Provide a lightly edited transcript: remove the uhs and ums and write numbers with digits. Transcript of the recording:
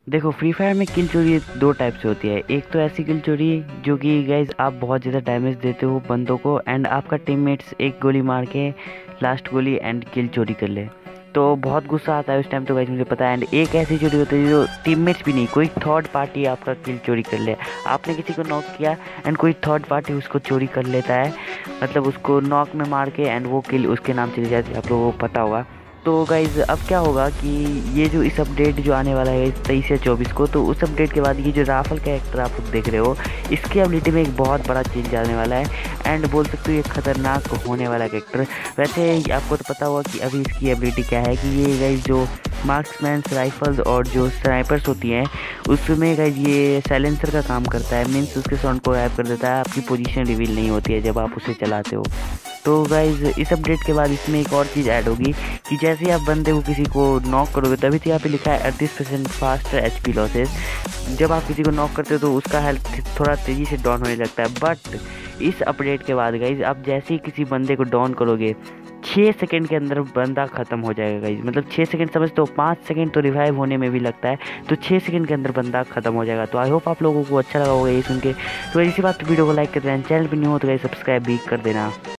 देखो free fire में किल चोरी दो टाइप से होती है। एक तो ऐसी किल चोरी जो कि गाइज आप बहुत ज़्यादा डैमेज देते हो बंदों को एंड आपका टीममेट्स एक गोली मार के लास्ट गोली एंड किल चोरी कर ले, तो बहुत गुस्सा आता है उस टाइम। तो गाइज मुझे पता है। एंड एक ऐसी चोरी होती है जो टीममेट्स भी नहीं, कोई थर्ड पार्टी आपका किल चोरी कर ले। आपने किसी को नॉक किया एंड कोई थर्ड पार्टी उसको चोरी कर लेता है, मतलब उसको नॉक में मार के एंड वो किल उसके नाम चली जाती है। आप लोगों को पता होगा। तो गाइज़ अब क्या होगा कि ये जो इस अपडेट जो आने वाला है 23 या 24 को, तो उस अपडेट के बाद ये जो राफल कैरेक्टर आप लोग देख रहे हो, इसकी एबिलिटी में एक बहुत बड़ा चेंज आने वाला है। एंड बोल सकते हो ये खतरनाक होने वाला कैरेक्टर। वैसे आपको तो पता होगा कि अभी इसकी एबिलिटी क्या है, कि ये गाइज जो मार्क्समैन राइफल्स और जो स्नाइपर्स होती हैं उसमें गाइज ये साइलेंसर का काम करता है। मीन्स उसके साउंड को गायब कर देता है, आपकी पोजीशन रिवील नहीं होती है जब आप उसे चलाते हो। तो गाइज इस अपडेट के बाद इसमें एक और चीज़ ऐड होगी कि जैसे ही आप बंदे को किसी को नॉक करोगे, तभी तो यहाँ पे लिखा है 38% फास्टर एचपी लॉसेस। जब आप किसी को नॉक करते हो तो उसका हेल्थ थोड़ा तेज़ी से डाउन होने लगता है। बट इस अपडेट के बाद गाइज आप जैसे ही किसी बंदे को डाउन करोगे, 6 सेकंड के अंदर बंदा ख़त्म हो जाएगा गाइज। मतलब 6 सेकंड समझ, तो 5 सेकंड तो रिवाइव होने में भी लगता है, तो 6 सेकंड के अंदर बंदा ख़त्म हो जाएगा। तो आई होप आप लोगों को अच्छा लगा होगा ये सुन के। तो इसी बात वीडियो को लाइक कर देना, चैनल पर न्यू हो तो गाइज सब्सक्राइब भी कर देना।